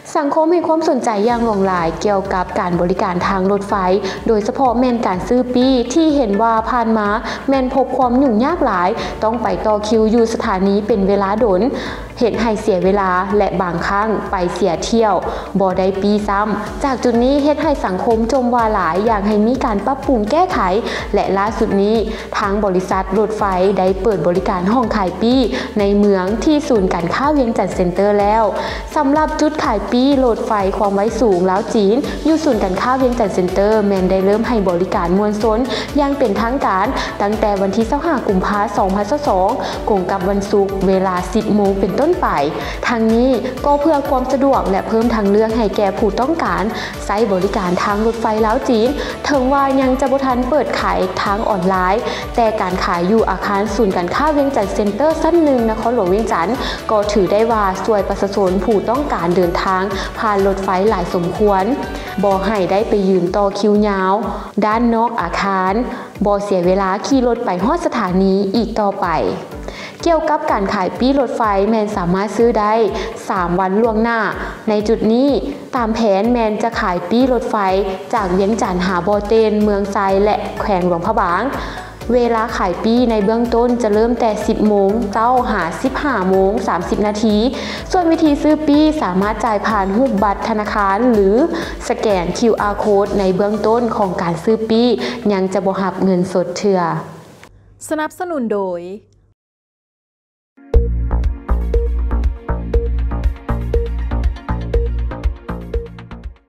สังคมให้ความสนใจอย่างหลากหลายเกี่ยวกับการบริการทางรถไฟโดยเฉพาะแม่นการซื้อปี้ที่เห็นว่าผ่านมาแม่นพบความยุ่งยากหลายต้องไปต่อคิวอยู่สถานีเป็นเวลาโดนเห็นให้เสียเวลาและบางครั้งไปเสียเที่ยวบ่ได้ปีซ้ำจากจุดนี้เฮ็ดให้สังคมจมว่าหลายอยากให้มีการปรับปรุงแก้ไขและล่าสุดนี้ทางบริษัทรถไฟได้เปิดบริการห้องขายปี้ในเมืองที่ศูนย์การค้าเวียงจันทน์เซ็นเตอร์แล้วสำหรับจุดขายปี้รถไฟความไว้สูงแล้วจีนอยู่ศูนย์การค้าเวียงจันทน์เซ็นเตอร์แมนได้เริ่มให้บริการมวลชนอย่างเป็นทางการตั้งแต่วันที่25 กุมภาพันธ์ 2022กงกับวันศุกร์เวลา 10 โมงเป็นต้นไปทางนี้ก็เพื่อความสะดวกและเพิ่มทางเลือกให้แก่ผู้ต้องการใช้บริการทางรถไฟแล้วจีนถึงว่ายังจะบ่ทันเปิดขายทางออนไลน์แต่การขายอยู่อาคารศูนย์การค้าเวียงจันทน์เซ็นเตอร์ชั้นหนึ่งนครหลวงเวียงจันทน์ก็ถือได้ว่าช่วยประชาชนผู้ต้องการเดินทางผ่านรถไฟหลายสมควรบ่ให้ได้ไปยืนต่อคิวยาวด้านนอกอาคารบ่เสียเวลาขี่รถไปฮอดสถานีอีกต่อไปเกี่ยวกับการขายปี้รถไฟแมนสามารถซื้อได้3 วันล่วงหน้าในจุดนี้ตามแผนแมนจะขายปี้รถไฟจากเวียงจันทน์หาบ่อเตนเมืองไซและแขวงหลวงพระบางเวลาขายปี้ในเบื้องต้นจะเริ่มแต่ 10 โมงเจ้าหา 15 โมง 30 นาทีส่วนวิธีซื้อปี้สามารถจ่ายผ่านรูปบัตรธนาคารหรือสแกน QR Code ในเบื้องต้นของการซื้อปี้ยังจะบ่รับเงินสดเทื่อสนับสนุนโดย